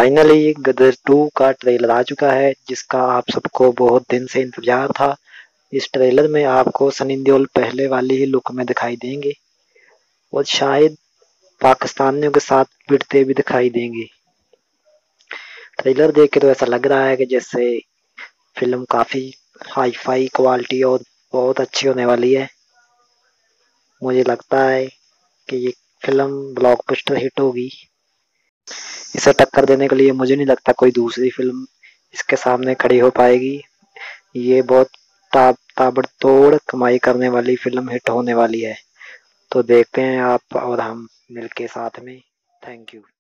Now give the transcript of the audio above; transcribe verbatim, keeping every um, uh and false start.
Finally Gadar two का trailer आ चुका है, जिसका आप सबको बहुत दिन से इंतजार था। इस ट्रेलर में आपको सनी देओल पहले वाली ही लुक में दिखाई देंगे और शायद पाकिस्तानियों के साथ भिड़ते भी दिखाई देंगे। ट्रेलर देख के तो ऐसा लग रहा है कि जैसे फिल्म काफी हाई फाई क्वालिटी और बहुत अच्छी होने वाली है। मुझे लगता है कि ये फिल्म ब्लॉकबस्टर हिट होगी। इसे टक्कर देने के लिए मुझे नहीं लगता कोई दूसरी फिल्म इसके सामने खड़ी हो पाएगी। ये बहुत ता, ताबड़तोड़ कमाई करने वाली फिल्म हिट होने वाली है। तो देखते हैं आप और हम मिलके साथ में। Thank you.